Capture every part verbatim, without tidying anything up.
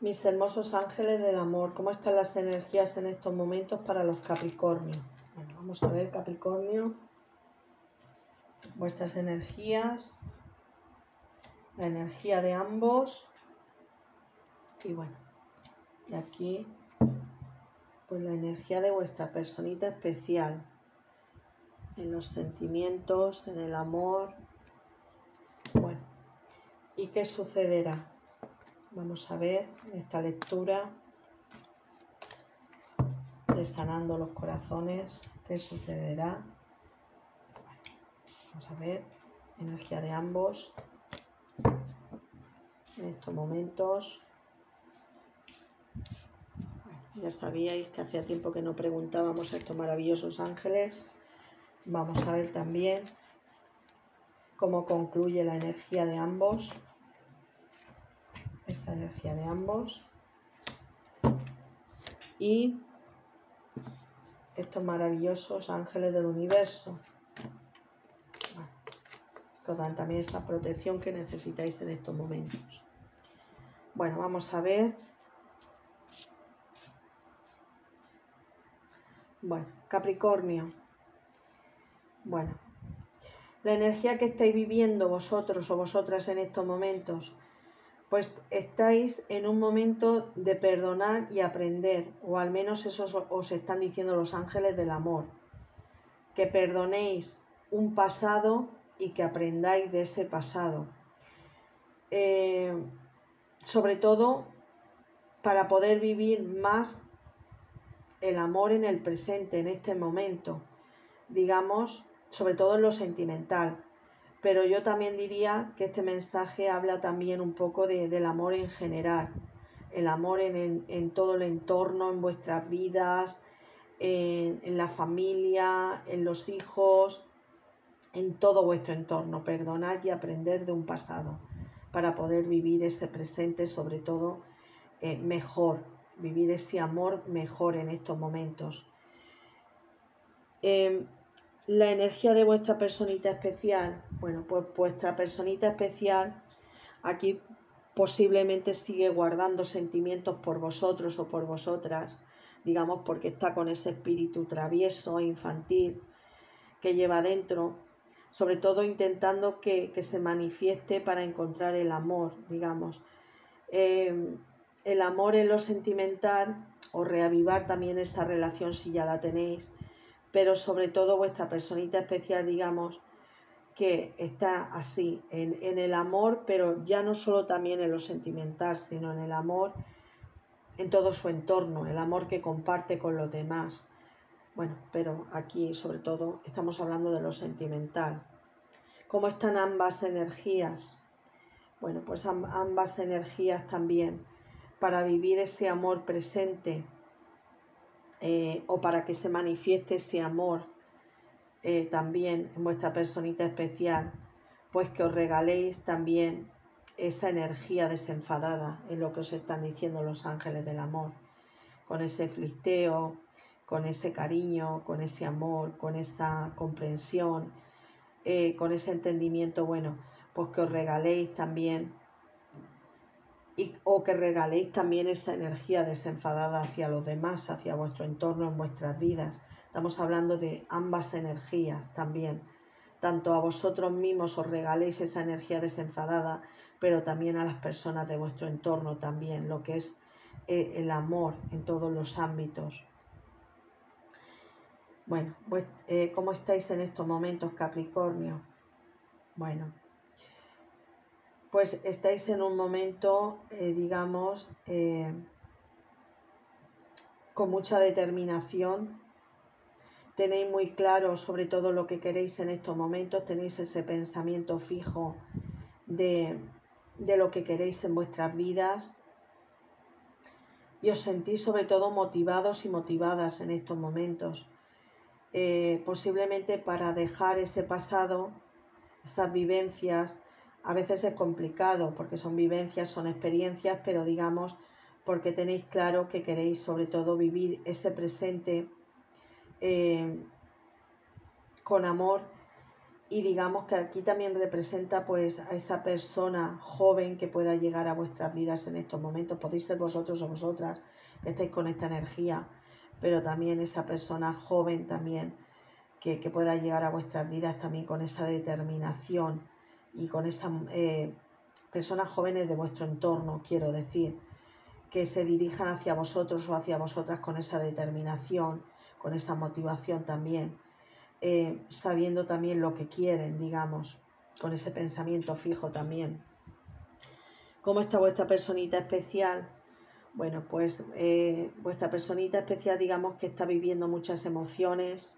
Mis hermosos ángeles del amor, ¿cómo están las energías en estos momentos para los Capricornios? Bueno, vamos a ver, Capricornio, vuestras energías, la energía de ambos. Y bueno, y aquí, pues la energía de vuestra personita especial, en los sentimientos, en el amor. Bueno, ¿y qué sucederá? Vamos a ver esta lectura de Sanando los Corazones, ¿qué sucederá? Bueno, vamos a ver, energía de ambos en estos momentos. Bueno, ya sabíais que hacía tiempo que no preguntábamos a estos maravillosos ángeles. Vamos a ver también cómo concluye la energía de ambos, esa energía de ambos, y estos maravillosos ángeles del universo. Bueno, que os dan también esa protección que necesitáis en estos momentos. Bueno, vamos a ver. Bueno, Capricornio. Bueno, la energía que estáis viviendo vosotros o vosotras en estos momentos, pues estáis en un momento de perdonar y aprender, o al menos eso os están diciendo los ángeles del amor, que perdonéis un pasado y que aprendáis de ese pasado. Eh, sobre todo para poder vivir más el amor en el presente, en este momento, digamos, sobre todo en lo sentimental. Pero yo también diría que este mensaje habla también un poco de, del amor en general, el amor en, en, en todo el entorno, en vuestras vidas, en, en la familia, en los hijos, en todo vuestro entorno. Perdonad y aprender de un pasado para poder vivir ese presente, sobre todo eh, mejor, vivir ese amor mejor en estos momentos. Eh, La energía de vuestra personita especial, bueno, pues vuestra personita especial aquí posiblemente sigue guardando sentimientos por vosotros o por vosotras, digamos porque está con ese espíritu travieso e infantil que lleva dentro, sobre todo intentando que, que se manifieste para encontrar el amor, digamos. Eh, el amor en lo sentimental o reavivar también esa relación si ya la tenéis, pero sobre todo vuestra personita especial, digamos, que está así, en, en el amor, pero ya no solo también en lo sentimental, sino en el amor en todo su entorno, el amor que comparte con los demás. Bueno, pero aquí sobre todo estamos hablando de lo sentimental. ¿Cómo están ambas energías? Bueno, pues ambas energías también para vivir ese amor presente eh, o para que se manifieste ese amor Eh, también en vuestra personita especial, pues que os regaléis también esa energía desenfadada, es lo que os están diciendo los ángeles del amor, con ese flirteo, con ese cariño, con ese amor, con esa comprensión, eh, con ese entendimiento, bueno, pues que os regaléis también y, o que regaléis también esa energía desenfadada hacia los demás, hacia vuestro entorno, en vuestras vidas. Estamos hablando de ambas energías también. Tanto a vosotros mismos os regaléis esa energía desenfadada, pero también a las personas de vuestro entorno también, lo que es eh, el amor en todos los ámbitos. Bueno, pues, eh, ¿cómo estáis en estos momentos, Capricornio? Bueno, pues estáis en un momento, eh, digamos, eh, con mucha determinación. Tenéis muy claro sobre todo lo que queréis en estos momentos, tenéis ese pensamiento fijo de, de lo que queréis en vuestras vidas y os sentís sobre todo motivados y motivadas en estos momentos, eh, posiblemente para dejar ese pasado, esas vivencias. A veces es complicado porque son vivencias, son experiencias, pero digamos porque tenéis claro que queréis sobre todo vivir ese presente Eh, con amor y digamos que aquí también representa pues a esa persona joven que pueda llegar a vuestras vidas en estos momentos. Podéis ser vosotros o vosotras que estéis con esta energía, pero también esa persona joven también que, que pueda llegar a vuestras vidas también con esa determinación y con esas eh, personas jóvenes de vuestro entorno, quiero decir, que se dirijan hacia vosotros o hacia vosotras con esa determinación, con esa motivación también, eh, sabiendo también lo que quieren, digamos, con ese pensamiento fijo también. ¿Cómo está vuestra personita especial? Bueno, pues eh, vuestra personita especial, digamos que está viviendo muchas emociones,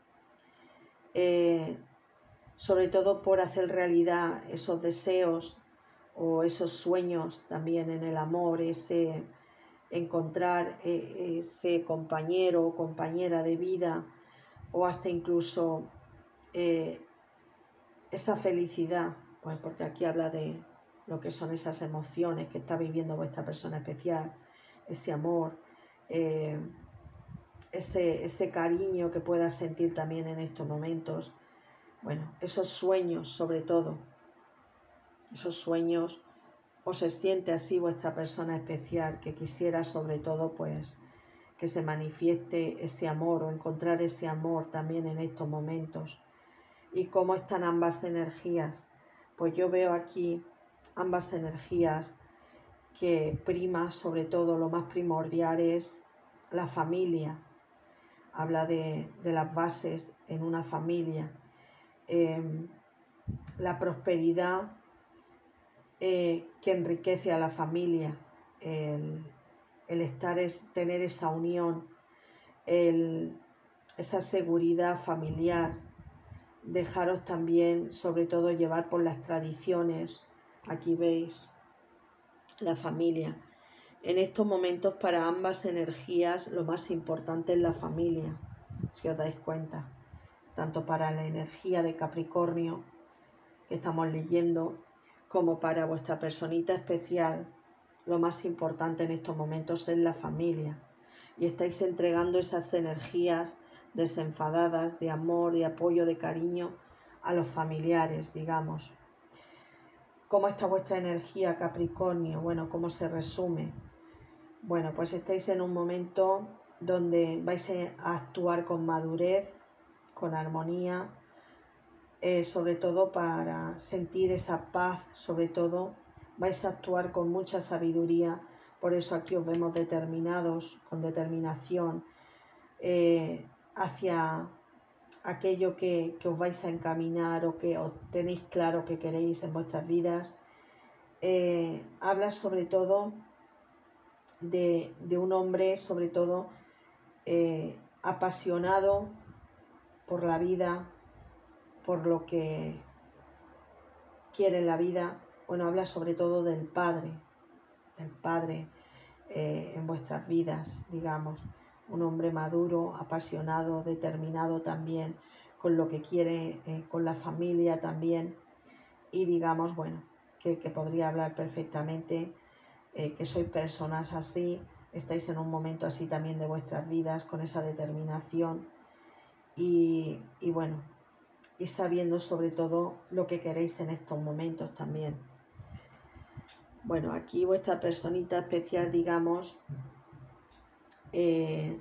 eh, sobre todo por hacer realidad esos deseos o esos sueños también en el amor, ese encontrar eh, ese compañero o compañera de vida, o hasta incluso eh, esa felicidad, pues porque aquí habla de lo que son esas emociones que está viviendo vuestra persona especial, ese amor, eh, ese, ese cariño que pueda sentir también en estos momentos. Bueno, esos sueños sobre todo, esos sueños, o se siente así vuestra persona especial, que quisiera sobre todo pues que se manifieste ese amor o encontrar ese amor también en estos momentos. ¿Y cómo están ambas energías? Pues yo veo aquí ambas energías que prima sobre todo, lo más primordial es la familia. Habla de, de las bases en una familia, eh, la prosperidad eh, que enriquece a la familia, el, el estar es tener esa unión, el, esa seguridad familiar, dejaros también sobre todo llevar por las tradiciones. Aquí veis la familia. En estos momentos para ambas energías lo más importante es la familia, si os dais cuenta, tanto para la energía de Capricornio que estamos leyendo como para vuestra personita especial. Lo más importante en estos momentos es la familia, y estáis entregando esas energías desenfadadas de amor, de apoyo, de cariño a los familiares, digamos. ¿Cómo está vuestra energía, Capricornio? Bueno, ¿cómo se resume? Bueno, pues estáis en un momento donde vais a actuar con madurez, con armonía, eh, sobre todo para sentir esa paz, sobre todo vais a actuar con mucha sabiduría. Por eso aquí os vemos determinados, con determinación, eh, hacia aquello que, que os vais a encaminar o que os tenéis claro que queréis en vuestras vidas. Eh, habla sobre todo de, de un hombre, sobre todo eh, apasionado por la vida, por lo que quiere en la vida. Bueno, habla sobre todo del padre, del padre eh, en vuestras vidas, digamos. Un hombre maduro, apasionado, determinado también con lo que quiere, eh, con la familia también. Y digamos, bueno, que, que podría hablar perfectamente, eh, que sois personas así, estáis en un momento así también de vuestras vidas, con esa determinación y, y bueno, y sabiendo sobre todo lo que queréis en estos momentos también. Bueno, aquí vuestra personita especial, digamos, eh,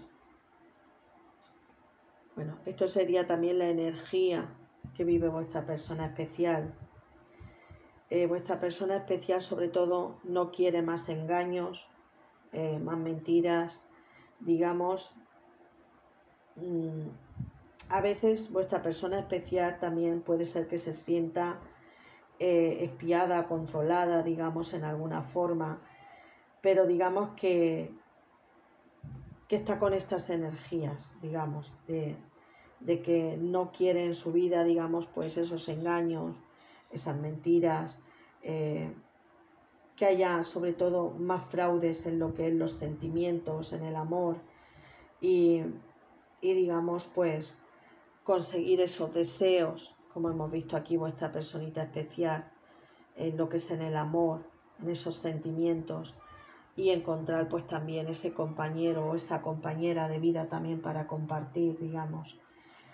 bueno, esto sería también la energía que vive vuestra persona especial. Eh, vuestra persona especial sobre todo no quiere más engaños, eh, más mentiras, digamos. Mmm, a veces vuestra persona especial también puede ser que se sienta eh, espiada, controlada, digamos, en alguna forma, pero digamos que, que está con estas energías, digamos, de, de que no quiere en su vida, digamos, pues esos engaños, esas mentiras, eh, que haya sobre todo más fraudes en lo que es los sentimientos, en el amor y, y digamos pues conseguir esos deseos, como hemos visto aquí vuestra personita especial, en lo que es en el amor, en esos sentimientos, y encontrar pues también ese compañero o esa compañera de vida también para compartir, digamos.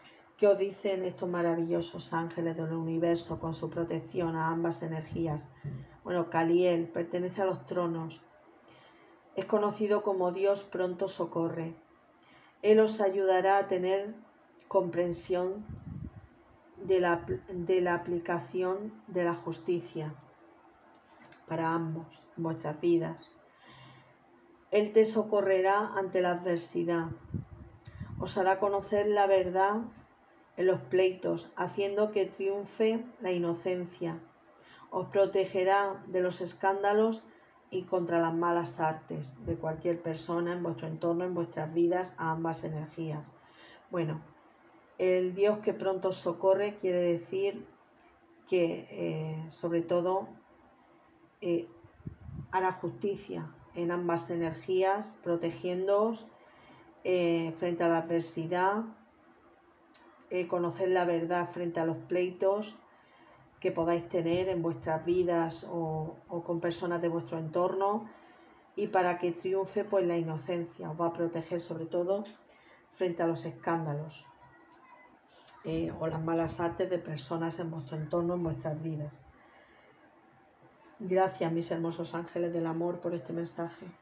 ¿Qué os dicen estos maravillosos ángeles del universo con su protección a ambas energías? Bueno, Caliel pertenece a los tronos. Es conocido como Dios pronto socorre. Él os ayudará a tener comprensión de la, de la aplicación de la justicia para ambos en vuestras vidas. Él te socorrerá ante la adversidad. Os hará conocer la verdad en los pleitos, haciendo que triunfe la inocencia. Os protegerá de los escándalos y contra las malas artes de cualquier persona en vuestro entorno, en vuestras vidas, a ambas energías. Bueno, el Dios que pronto os socorre quiere decir que, eh, sobre todo, eh, hará justicia en ambas energías, protegiéndoos eh, frente a la adversidad, eh, conocer la verdad frente a los pleitos que podáis tener en vuestras vidas o, o con personas de vuestro entorno, y para que triunfe pues la inocencia. Os va a proteger sobre todo frente a los escándalos eh, o las malas artes de personas en vuestro entorno, en vuestras vidas. Gracias, mis hermosos ángeles del amor, por este mensaje.